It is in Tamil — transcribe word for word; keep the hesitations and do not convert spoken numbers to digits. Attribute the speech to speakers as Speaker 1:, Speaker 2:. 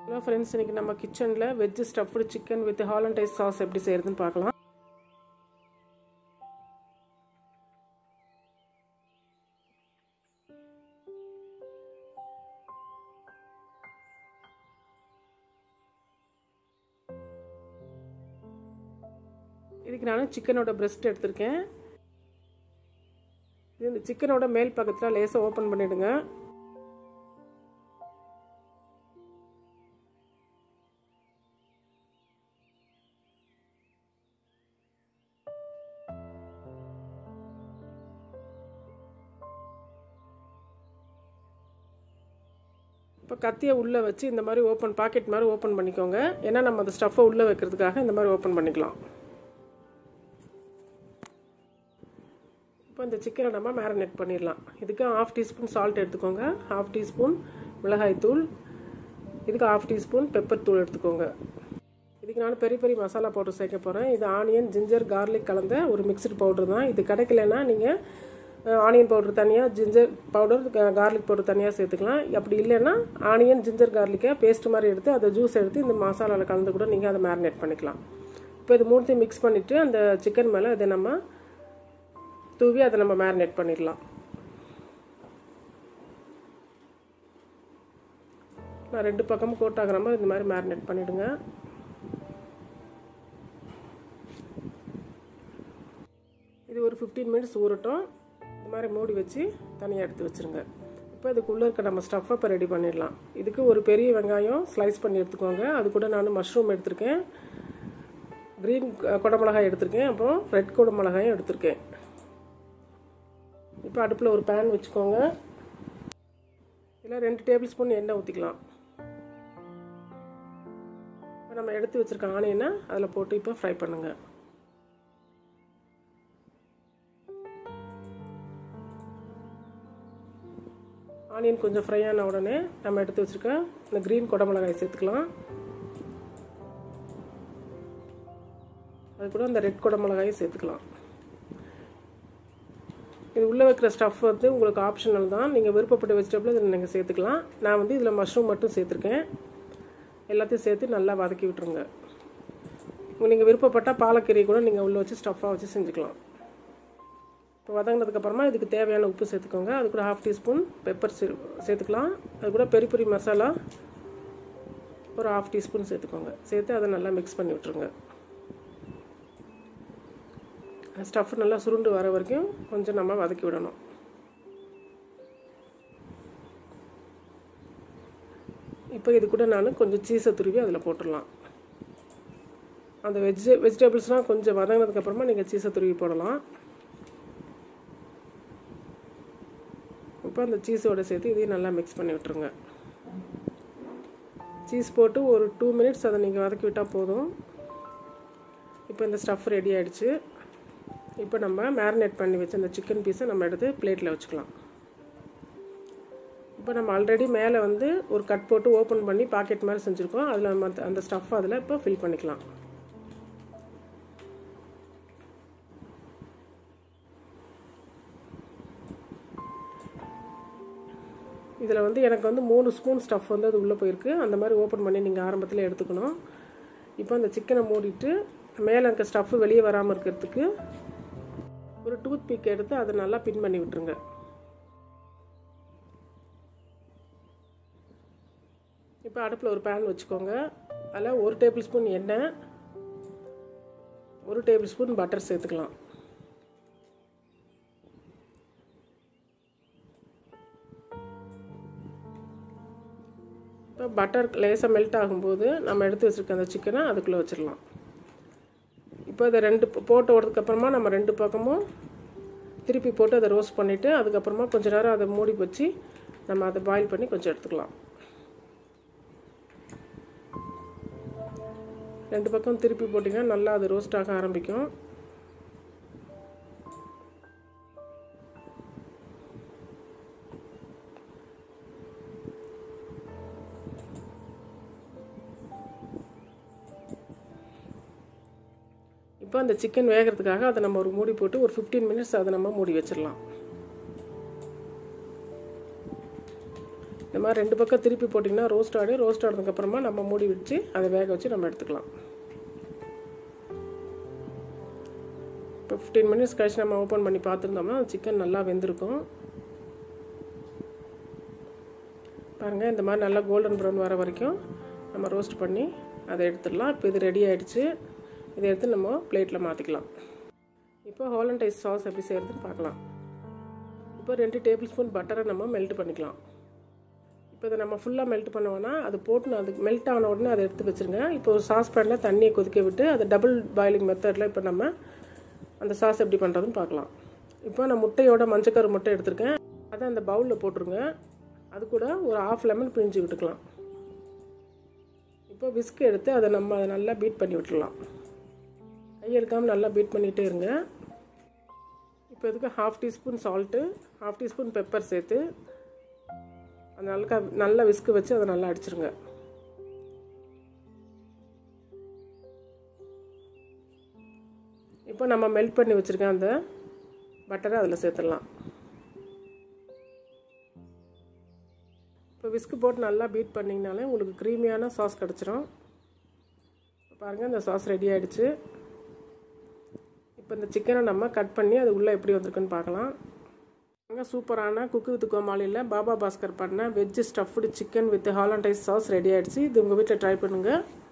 Speaker 1: Hello friends, இன்னைக்கு நம்ம கிச்சன்ல veg stuffed chicken with hollandaise sauce எப்படி செய்யறதுன்னு பார்க்கலாம். இதுக்கு நான் சிக்கனோட பிரஸ்ட் எடுத்துர்க்கேன். இந்த சிக்கனோட மேல் பக்கத்துல லேசா ஓபன் பண்ணிடுங்க. இப்போ கத்தியை உள்ளே வச்சு இந்த மாதிரி ஓப்பன் பாக்கெட் மாதிரி ஓப்பன் பண்ணிக்கோங்க. ஏன்னா நம்ம அந்த ஸ்டஃப்பை உள்ளே வைக்கிறதுக்காக இந்த மாதிரி ஓப்பன் பண்ணிக்கலாம். இப்போ இந்த சிக்கனை நம்ம மேரினேட் பண்ணிடலாம். இதுக்கு ஹாஃப் டீஸ்பூன் சால்ட் எடுத்துக்கோங்க, ஹாஃப் டீஸ்பூன் மிளகாய் தூள், இதுக்கு ஹாஃப் டீஸ்பூன் பெப்பர் தூள் எடுத்துக்கோங்க. இதுக்கு நான் பெரிய பெரிய மசாலா பவுடர் சேர்க்க போகிறேன். இது ஆனியன், ஜிஞ்சர், கார்லிக் கலந்த ஒரு மிக்சடு பவுடர் தான். இது கிடைக்கலன்னா நீங்கள் ஆனியன் பவுடர் தனியாக, ஜிஞ்சர் பவுடர், கார்லிக் பவுடர் தனியாக சேர்த்துக்கலாம். அப்படி இல்லைன்னா ஆனியன், ஜிஞ்சர், கார்லிக்கை பேஸ்ட் மாதிரி எடுத்து அதை ஜூஸ் எடுத்து இந்த மசாலாவில் கலந்து கூட நீங்கள் அதை மேரினேட் பண்ணிக்கலாம். இப்போ இது மூணுத்தையும் மிக்ஸ் பண்ணிவிட்டு அந்த சிக்கன் மேலே அதை நம்ம தூவி அதை நம்ம மேரினேட் பண்ணிடலாம். நான் ரெண்டு பக்கமும் கோட் ஆகிற மாதிரி இந்த மாதிரி மேரினேட் பண்ணிவிடுங்க. இது ஒரு ஃபிஃப்டீன் மினிட்ஸ் ஊறட்டும். இந்த மாதிரி மூடி வச்சு தனியாக எடுத்து வச்சுருங்க. இப்போ இதுக்குள்ளே இருக்க நம்ம ஸ்டஃப்பை இப்போ ரெடி பண்ணிடலாம். இதுக்கு ஒரு பெரிய வெங்காயம் ஸ்லைஸ் பண்ணி எடுத்துக்கோங்க. அது கூட நான் மஷ்ரூம் எடுத்திருக்கேன், க்ரீன் குடமிளகாய் எடுத்திருக்கேன், அப்புறம் ரெட் குடமிளகாயும் எடுத்திருக்கேன். இப்போ அடுப்பில் ஒரு பேன் வச்சுக்கோங்க. இதில் ரெண்டு டேபிள் ஸ்பூன் எண்ணெய் ஊற்றிக்கலாம். இப்போ நம்ம எடுத்து வச்சுருக்க ஆனியனை அதில் போட்டு இப்போ ஃப்ரை பண்ணுங்கள். ஆனியன் கொஞ்சம் ஃப்ரை ஆன உடனே நம்ம எடுத்து வச்சுருக்க இந்த க்ரீன் குடமிளகாய் சேர்த்துக்கலாம். அது கூட இந்த ரெட் குடமிளகாயும் சேர்த்துக்கலாம். இது உள்ளே வைக்கிற ஸ்டஃப் வந்து உங்களுக்கு ஆப்ஷனல் தான். நீங்கள் விருப்பப்பட்ட வெஜிடபிள் இதில் நீங்கள் சேர்த்துக்கலாம். நான் வந்து இதில் மஷ்ரூம் மட்டும் சேர்த்துருக்கேன். எல்லாத்தையும் சேர்த்து நல்லா வதக்கி விட்டுருங்க. நீங்கள் விருப்பப்பட்டால் பாலக்கீரை கூட நீங்கள் உள்ளே வச்சு ஸ்டஃப்பாக வச்சு செஞ்சுக்கலாம். இப்போ வதங்கினதுக்கப்புறமா இதுக்கு தேவையான உப்பு சேர்த்துக்கோங்க. அது கூட ஹாஃப் டீஸ்பூன் பெப்பர் சே சேர்த்துக்கலாம். அது கூட பெரி பெரி மசாலா ஒரு ஹாஃப் டீஸ்பூன் சேர்த்துக்கோங்க. சேர்த்து அதை நல்லா மிக்ஸ் பண்ணி விட்டுருங்க. ஸ்டஃப் நல்லா சுருண்டு வர வரைக்கும் கொஞ்சம் நம்ம வதக்கி விடணும். இப்போ இது கூட நான் கொஞ்சம் சீஸை துருவி அதில் போட்டுடலாம். அந்த வெஜ் வெஜிடபிள்ஸ்லாம் கொஞ்சம் வதங்கினதுக்கப்புறமா நீங்கள் சீஸை துருவி போடலாம். இப்போ அந்த சீஸோடு சேர்த்து இதையும் நல்லா மிக்ஸ் பண்ணி விட்டுருங்க. சீஸ் போட்டு ஒரு டூ மினிட்ஸ் அதை நீங்கள் வதக்கி விட்டால் போதும். இப்போ இந்த ஸ்டஃப் ரெடி ஆகிடுச்சு. இப்போ நம்ம மேரினேட் பண்ணி வச்ச அந்த சிக்கன் பீஸை நம்ம எடுத்து பிளேட்டில் வச்சுக்கலாம். இப்போ நம்ம ஆல்ரெடி மேலே வந்து ஒரு கட் போட்டு ஓப்பன் பண்ணி பாக்கெட் மாதிரி செஞ்சுருக்கோம். அதில் நம்ம அந்த ஸ்டஃப் அதில் இப்போ ஃபில் பண்ணிக்கலாம். இதில் வந்து எனக்கு வந்து மூணு ஸ்பூன் ஸ்டஃப் வந்து அது உள்ளே போயிருக்கு. அந்த மாதிரி ஓப்பன் பண்ணி நீங்கள் ஆரம்பத்தில் எடுத்துக்கணும். இப்போ அந்த சிக்கனை மூடிட்டு மேலே இருக்க ஸ்டஃப்பு வெளியே வராமல் இருக்கிறதுக்கு ஒரு டூத் பிக் எடுத்து அதை நல்லா பின் பண்ணி விட்டுருங்க. இப்போ அடுப்பில் ஒரு பேன் வச்சுக்கோங்க. அதில் ஒரு டேபிள் ஸ்பூன் எண்ணெய், ஒரு டேபிள் ஸ்பூன் பட்டர் சேர்த்துக்கலாம். இப்போ பட்டர் லேசாக மெல்ட் ஆகும்போது நம்ம எடுத்து வச்சுருக்க அந்த சிக்கனை அதுக்குள்ளே வச்சிடலாம். இப்போ அதை ரெண்டு போட்டு ஓடுறதுக்கப்புறமா நம்ம ரெண்டு பக்கமும் திருப்பி போட்டு அதை ரோஸ்ட் பண்ணிவிட்டு அதுக்கப்புறமா கொஞ்சம் நேரம் அதை மூடி வச்சு நம்ம அதை பாயில் பண்ணி கொஞ்சம் எடுத்துக்கலாம். ரெண்டு பக்கம் திருப்பி போட்டிங்கன்னா நல்லா அது ரோஸ்ட் ஆக ஆரம்பிக்கும். இப்போ அந்த சிக்கன் வேகிறதுக்காக அதை நம்ம ஒரு மூடி போட்டு ஒரு ஃபிஃப்டீன் மினிட்ஸ் அதை நம்ம மூடி வச்சிடலாம். இந்த மாதிரி ரெண்டு பக்கம் திருப்பி போட்டிங்கன்னா ரோஸ்ட் ஆகிடும். ரோஸ்ட் ஆனதுக்கப்புறமா நம்ம மூடி வச்சு அதை வேக வச்சு நம்ம எடுத்துக்கலாம். இப்போ ஃபிஃப்டீன் மினிட்ஸ் கழிச்சு நம்ம ஓப்பன் பண்ணி பார்த்துருந்தோம்னா சிக்கன் நல்லா வெந்திருக்கும். பாருங்கள், இந்த மாதிரி நல்லா கோல்டன் ப்ரௌன் வர வரைக்கும் நம்ம ரோஸ்ட் பண்ணி அதை எடுத்துடலாம். இப்போ இது ரெடி ஆகிடுச்சு. இதை எடுத்து நம்ம பிளேட்டில் மாற்றிக்கலாம். இப்போ ஹாலண்டைஸ் சாஸ் எப்படி செய்கிறதுன்னு பார்க்கலாம். இப்போ ரெண்டு டேபிள் ஸ்பூன் பட்டரை நம்ம மெல்ட் பண்ணிக்கலாம். இப்போ இதை நம்ம ஃபுல்லாக மெல்ட் பண்ணுவோன்னா அது போட்டு அது மெல்ட் ஆன உடனே அதை எடுத்து வச்சுருங்க. இப்போ ஒரு சாஸ் பேனில் தண்ணியை கொதிக்க விட்டு அதை டபுள் பாயிலிங் மெத்தடில் இப்போ நம்ம அந்த சாஸ் எப்படி பண்ணுறதுன்னு பார்க்கலாம். இப்போ நான் முட்டையோட மஞ்சக்கரு முட்டை எடுத்துருக்கேன். அதை அந்த பவுலில் போட்டுருங்க. அது கூட ஒரு ஆஃப் லெமன் பிழிஞ்சு விட்டுக்கலாம். இப்போ விஸ்க் எடுத்து அதை நம்ம அதை நல்லா பீட் பண்ணி விட்டுடலாம். கை எடுக்காமல் நல்லா பீட் பண்ணிகிட்டே இருங்க. இப்போ இதுக்கு half teaspoon salt, half teaspoon pepper சேர்த்து அது நல்லா நல்லா விஸ்க்கு வச்சு அதை நல்லா அடிச்சிருங்க. இப்போ நம்ம மெல்ட் பண்ணி வச்சுருக்கேன் அந்த பட்டரை அதில் சேர்த்துடலாம். இப்போ விஸ்கு போட்டு நல்லா பீட் பண்ணிங்கனாலே உங்களுக்கு க்ரீமியான சாஸ் கிடச்சிரும். பாருங்கள், இந்த சாஸ் ரெடி ஆகிடுச்சு. இப்போ இந்த சிக்கனை நம்ம கட் பண்ணி அது உள்ளே எப்படி வந்திருக்குன்னு பார்க்கலாம். பாருங்கள், சூப்பரான குக்கு வித் கோமாளியில் பாபா பாஸ்கர் பண்ண veg stuffed chicken with hollandaise sauce ready ஆகிடுச்சு. இது உங்கள் வீட்டில் ட்ரை பண்ணுங்கள்.